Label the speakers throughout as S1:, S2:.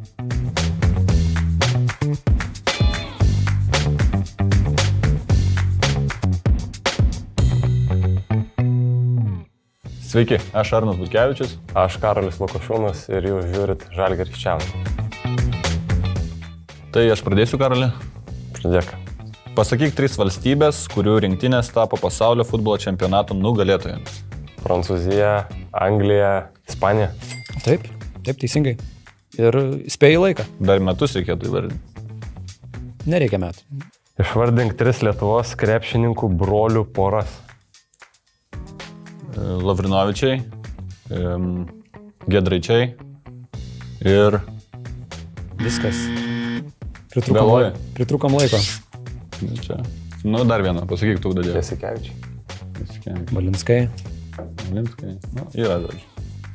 S1: Sveiki, aš Arnas Butkevičius.
S2: Aš Karolis Lukošiūnas ir jūs žiūrit Žalgiris Channel.
S1: Tai aš pradėsiu, Karoli.
S2: Pradėk.
S1: Pasakyk 3 valstybės, kurių rinktinės tapo pasaulio futbolo čempionato nugalėtojomis.
S2: Prancūzija, Anglija, Ispanija.
S3: Taip, teisingai. Ir spėjai laiką.
S1: Dar metus reikėtų įvardinti.
S3: Nereikia metų.
S2: Išvardink 3 Lietuvos krepšininkų brolių poras.
S1: Lavrinovičiai, Gedraičiai ir...
S3: Viskas.
S1: Galvoji?
S3: Pritrūkom laiko.
S1: Čia. Nu, dar vieną, pasakyk tu dadėjai.
S2: Jasikevičiai.
S3: Valinskai.
S1: Nu, yra žodžiu.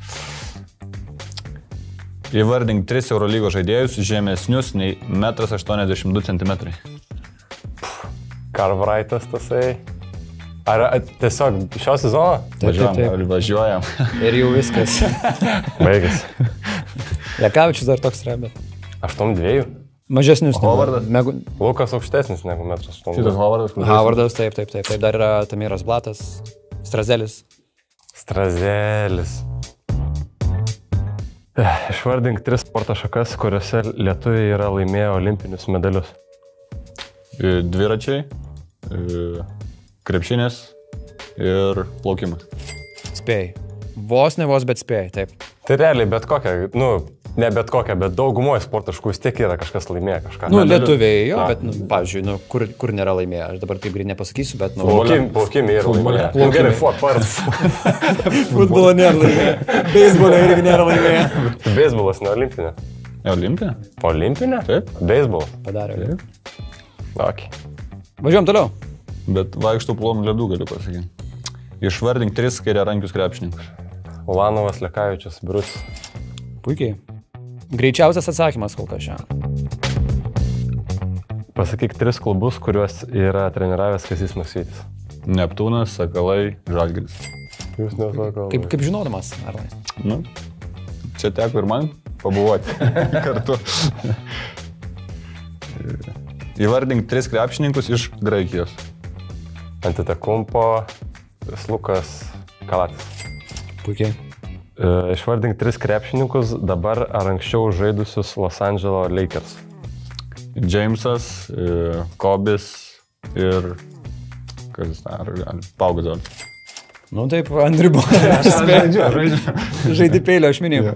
S1: Įvardink 3 Eurolygos žaidėjus žemesnius nei 1,82 cm.
S2: Karvraitas tasai. Ar tiesiog šio sezono?
S1: Važiuojam.
S3: Ir jau viskas.
S2: Baigis.
S3: Lekavičius dar toks yra, bet...
S2: 8-2.
S3: Mažesnius.
S1: Hovardas.
S2: Lukas aukštesnis negu 1,8 m.
S1: Šitas Hovardas.
S3: Hovardas, taip. Dar yra Tamiras Blatas, Strazelis.
S2: Išvardink 3 sporto šakas, kuriuose lietuviai yra laimėję olimpinius medalius.
S1: Dviračiai, krepšinės ir plaukimas.
S3: Spėjai. Vos, bet spėjai, taip.
S2: Tai realiai bet kokia, ne bet kokia, bet daugumoje sporto šakų vis tiek yra kažkas laimėję kažką.
S3: Lietuviai jo, bet, pavyzdžiui, kur nėra laimėję, aš dabar taip greit nepasakysiu, bet,
S2: Plaukimai yra laimėję. Gerai,
S3: futbolo nėra laimėję. Beisbolio irgi nėra laimėję.
S2: Beisbolas ne olimpinė.
S1: Olimpinė?
S2: Olimpinė?
S1: Taip.
S2: Beisbolas.
S3: Padarė.
S2: Ok.
S3: Važiuojam toliau.
S1: Bet vaikštų plom ledų, galiu pasakyti. Išvardink 3 kairiarankius krepšininkus.
S2: Ulanovas, Lekavičius, Briusis.
S3: Puikiai. Greičiausias atsakymas kol kas šiandien.
S2: Pasakyk 3 klubus, kuriuos yra treniravęs Kazys Maksvytis.
S1: Neptūnas, Sakalai, Žalgiris.
S2: Jūs nesako.
S3: Kaip žinodamas, Arnai?
S1: Nu, čia teko ir man pabuvoti kartu. Įvardink 3 krepšininkus iš Graikijos.
S2: Antetokounmpo, Lukas, Kalatis.
S3: Puikiai.
S2: Išvardink 3 krepšininkus dabar ar anksčiau žaidusius Los Angeles Lakers.
S1: Jamesas, Kobis ir... Kas jis dar gali? Pau Gasol.
S3: Nu taip, ant ribos. Žaidži peilio, aš minėjau.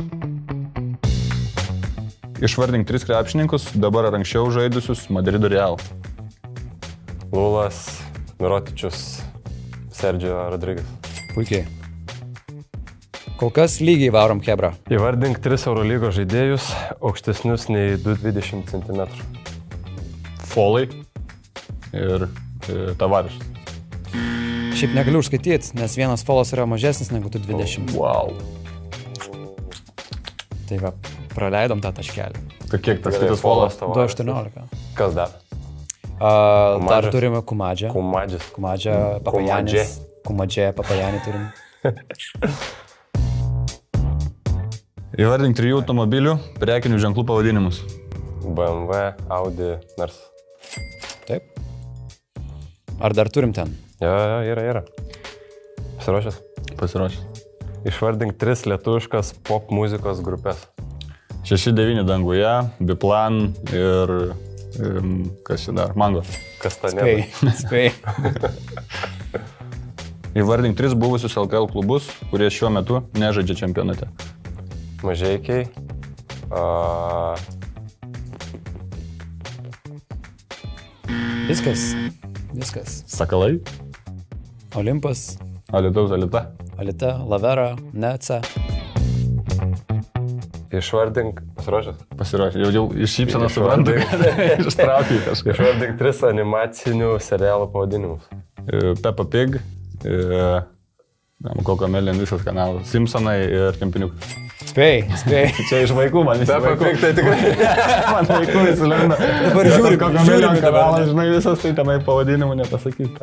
S1: Išvardink 3 krepšininkus dabar ar anksčiau žaidusius Madrido Real.
S2: Lulas, Mirotičius, Sergio Rodriguez.
S3: Puikiai. Kol kas lygiai varom Hebra.
S2: Įvardink 3 Eurolygos žaidėjus aukštesnius nei 2,20 cm.
S1: Folai ir Tavarišas.
S3: Šiaip negaliu užskaityti, nes vienas folas yra mažesnis negu 2,20.
S1: Wow.
S3: Tai va, praleidom tą taškelį.
S1: Tai kiek tas kitas folas?
S3: 2,18.
S2: Kas dar?
S3: Dar turime Kumadžią. Kumadžią, Papajanis. Kumadžią, Papajanį turim.
S1: Įvardink 3 automobilių prekinių ženklų pavadinimus.
S2: BMW, Audi, Mercedes.
S3: Taip. Ar dar turim ten?
S2: Jo, yra. Pasiruošęs?
S1: Pasiruošęs.
S2: Išvardink 3 lietuviškas pop muzikos grupės.
S1: 6-9 danguje, Biplan ir... kas čia dar? Mango.
S2: Kastanėda.
S3: Spėjai.
S1: Įvardink 3 buvusius LKL klubus, kurie šiuo metu nežaidžia čempionate.
S2: Mažeikiai.
S3: Viskas.
S1: Sakalai.
S3: Olimpas.
S1: Alita.
S3: Alita, Lavera, Neca.
S2: Išvardink, pasiruošęs?
S1: Pasiruošęs. Jau iš šypsenos suprantu, kad ištraukiai kažką.
S2: Išvardink 3 animacinių serialų pavadinimus.
S1: Peppa Pig, Kokomelin visas kanalas, Simpsonai ir Kempiniukas.
S3: Spėjai.
S1: Čia iš vaikų man visi
S2: Peppa Pig tai tikrai.
S1: Man vaikų įsilenda.
S3: Dabar žiūrim
S1: kanalas, žinai, visas tai tenai pavadinimų nepasakyti.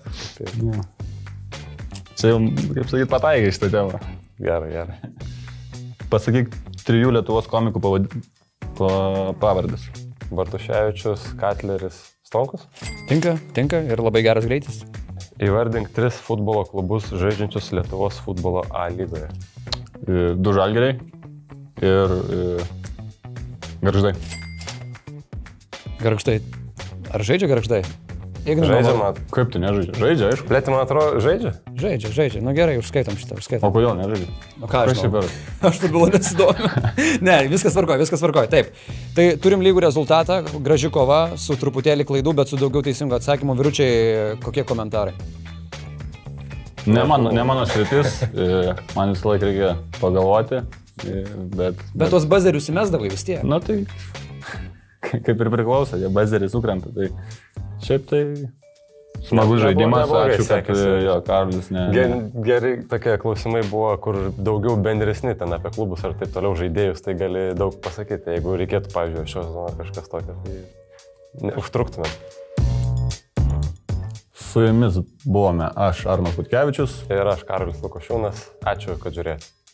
S1: Čia jau, kaip sakyt, pataikai šitą temą.
S2: Gerai.
S1: Pasakyk 3 Lietuvos komikų pavardės.
S2: Bartuševičius, Katleris, Stonkus.
S3: Tinka ir labai geras greitis.
S2: Įvardink 3 futbolo klubus žaidžiančius Lietuvos futbolo A lygoje.
S1: 2 Žalgiriai ir Gargždai.
S3: Gargždai. Ar žaidžia Gargždai?
S2: Žaidžia, man.
S1: Kaip tu nežaidži? Žaidžia, aišku.
S2: Plėti, man atrodo, žaidžia?
S3: Žaidžia. Nu gerai, užskaitom šitą,
S1: O kodėl nežaidži?
S3: Nu ką aš
S1: Kas čia
S3: žinau?
S1: per?
S3: Aš futbolo nesidomiu. Ne, viskas tvarkoja. Taip. Tai turim lygų rezultatą, graži kova, su truputėlį klaidų, bet su daugiau teisingų atsakymų. Vyručiai, kokie komentarai?
S1: Ne mano sritis, man visą laiką reikia pagalvoti, bet...
S3: Bet tos bazerius įmesdavai vis tiek.
S1: Na tai, kaip ir priklauso, jie bazerį sukrenta, tai šiaip tai smagus žaidimas, ačiū, kad jo, Karolis ne...
S2: Gerai, tokie klausimai buvo, kur daugiau bendresni ten apie klubus ar taip toliau žaidėjus, tai gali daug pasakyti, jeigu reikėtų, pavyzdžiui, šios zonos kažkas tokio, tai užtruktume.
S1: Su jumis buvome aš, Arnas Butkevičius.
S2: Ir aš, Karolis Lukošiūnas. Ačiū, kad žiūrėjote.